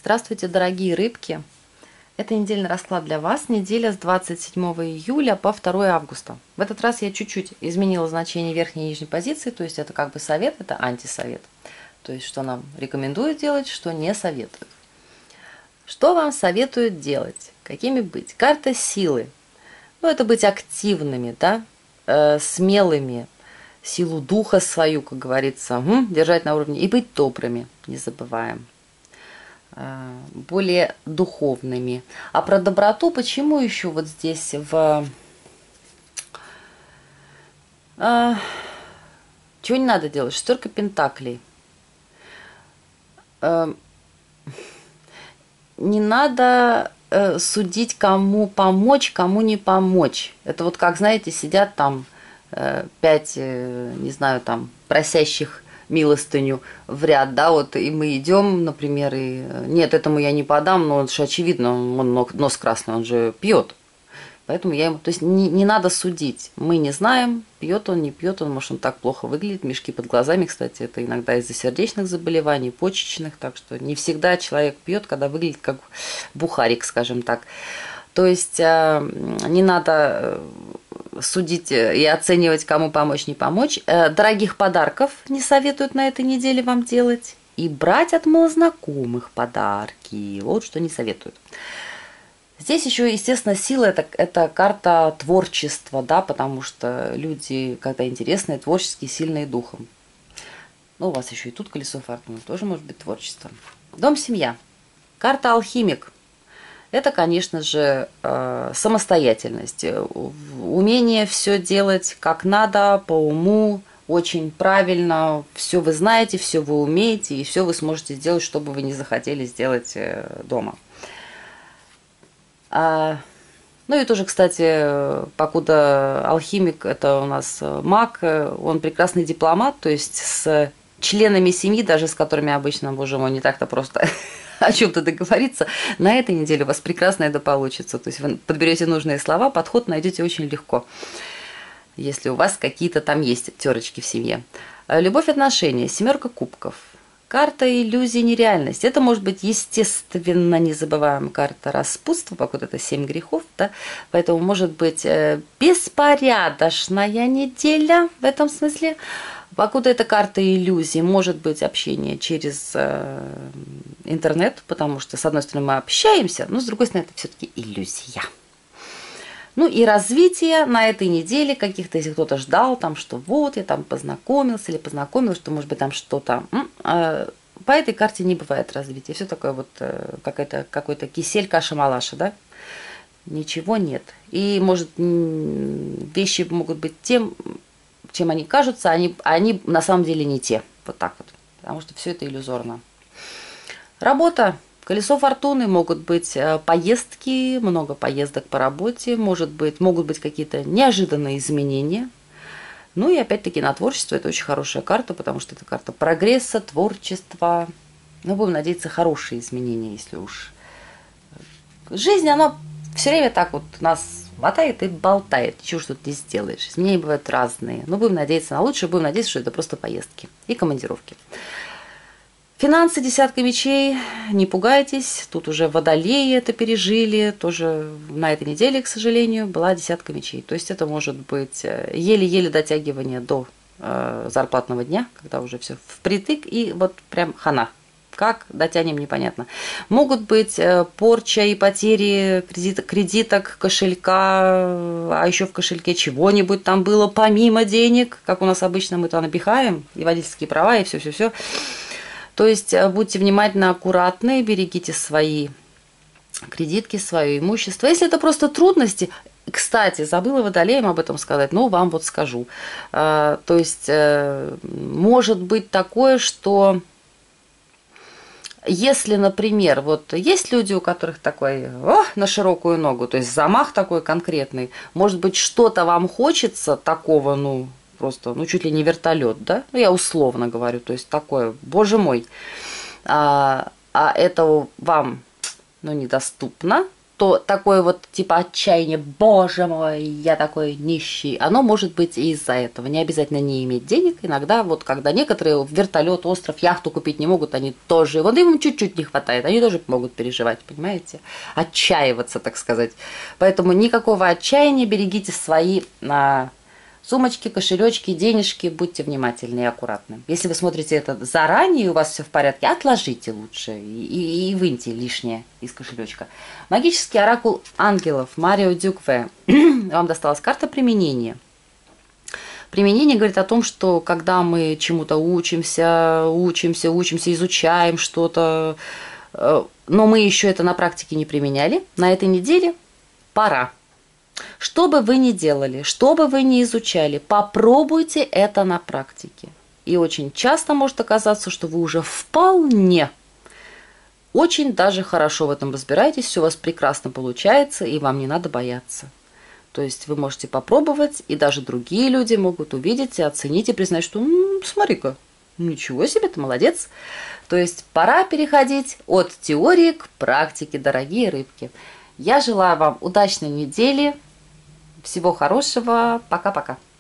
Здравствуйте, дорогие рыбки! Это недельный расклад для вас. Неделя с 27 июля по 2 августа. В этот раз я чуть-чуть изменила значение верхней и нижней позиции, то есть это как бы совет, это антисовет. То есть что нам рекомендуют делать, что не советуют. Что вам советуют делать? Какими быть? Карта силы. Ну, это быть активными, да, смелыми, силу духа свою, как говорится, держать на уровне и быть добрыми, не забываем. Более духовными. А про доброту почему еще вот здесь чего не надо делать? Шестерка пентаклей. Не надо судить, кому помочь, кому не помочь. Это вот как, знаете, сидят там 5, не знаю, там просящих милостыню в ряд, да, вот, и мы идем, например, и нет, этому я не подам, но он же очевидно, он нос красный, он же пьет. Поэтому я ему, то есть не надо судить. Мы не знаем, пьет он, не пьет он, может, он так плохо выглядит. Мешки под глазами, кстати, это иногда из-за сердечных заболеваний, почечных, так что не всегда человек пьет, когда выглядит как бухарик, скажем так. То есть не надо судить и оценивать, кому помочь, не помочь. Дорогих подарков не советуют на этой неделе вам делать. И брать от малознакомых подарки. Вот что не советуют. Здесь еще, естественно, сила это карта творчества, да, потому что люди, когда интересные, творческие, сильные духом. Ну, у вас еще и тут колесо фортуны, тоже может быть творчество. Дом, семья. Карта алхимик. Это, конечно же, самостоятельность, умение все делать как надо, по уму, очень правильно, все вы знаете, все вы умеете, и все вы сможете сделать, что бы вы не захотели сделать дома. Ну и тоже, кстати, покуда алхимик, это у нас маг, он прекрасный дипломат, то есть с членами семьи, даже с которыми обычно, боже мой, не так-то просто о чем-то договориться, на этой неделе у вас прекрасно это получится. То есть вы подберете нужные слова, подход найдете очень легко, если у вас какие-то там есть терочки в семье. Любовь, отношения, семерка кубков. Карта иллюзий, нереальность. Это может быть, естественно, незабываемая карта распутства, покуда это 7 грехов, да? Поэтому может быть беспорядочная неделя в этом смысле. Покуда это карта иллюзий, может быть общение через интернет, потому что, с одной стороны, мы общаемся, но, с другой стороны, это все-таки иллюзия. Ну и развитие на этой неделе каких-то, если кто-то ждал, там, что вот, я там познакомился или познакомилась, что, может быть, там что-то. По этой карте не бывает развития. Все такое вот какой-то кисель, каша-малаша, да? Ничего нет. И, может, вещи могут быть тем, чем они кажутся, они на самом деле не те. Вот так вот. Потому что все это иллюзорно. Работа. Колесо фортуны, могут быть поездки, много поездок по работе, могут быть какие-то неожиданные изменения. Ну и опять-таки на творчество это очень хорошая карта, потому что это карта прогресса, творчества. Ну, будем надеяться, хорошие изменения, если уж. Жизнь, она все время так вот нас мотает и болтает, чего ж тут не сделаешь. Изменения бывают разные, но будем надеяться на лучшее, будем надеяться, что это просто поездки и командировки. Финансы, десятка мечей, не пугайтесь, тут уже водолеи это пережили, тоже на этой неделе, к сожалению, была десятка мечей. То есть это может быть еле-еле дотягивание до зарплатного дня, когда уже все впритык и вот прям хана. Как дотянем, непонятно. Могут быть порча и потери кредиток, кошелька, а еще в кошельке чего-нибудь там было помимо денег, как у нас обычно мы туда напихаем, и водительские права, и все-все-все. То есть будьте внимательны, аккуратны, берегите свои кредитки, свое имущество. Если это просто трудности, кстати, забыла водолеям об этом сказать, но вам вот скажу. То есть может быть такое, что если, например, вот есть люди, у которых такой на широкую ногу, то есть замах такой конкретный, может быть, что-то вам хочется такого, просто, чуть ли не вертолет, да? Я условно говорю, то есть такое, боже мой, а это вам, недоступно, что такое вот типа отчаяние, боже мой, я такой нищий, оно может быть и из-за этого. Не обязательно не иметь денег. Иногда вот когда некоторые вертолет, остров, яхту купить не могут, они тоже, вот им чуть-чуть не хватает, они тоже могут переживать, понимаете? Отчаиваться, так сказать. Поэтому никакого отчаяния, берегите свои сумочки, кошелечки, денежки, будьте внимательны и аккуратны. Если вы смотрите это заранее, и у вас все в порядке, отложите лучше и выньте лишнее из кошелечка. Магический оракул ангелов Марио Дюкве. Вам досталась карта применения. Применение говорит о том, что когда мы чему-то учимся, изучаем что-то, но мы еще это на практике не применяли, на этой неделе пора. Что бы вы ни делали, что бы вы ни изучали, попробуйте это на практике. И очень часто может оказаться, что вы уже вполне, очень даже хорошо в этом разбираетесь, все у вас прекрасно получается, и вам не надо бояться. То есть вы можете попробовать, и даже другие люди могут увидеть и оценить, и признать, что смотри-ка, ничего себе, ты молодец. То есть пора переходить от теории к практике, дорогие рыбки. Я желаю вам удачной недели. Всего хорошего. Пока-пока.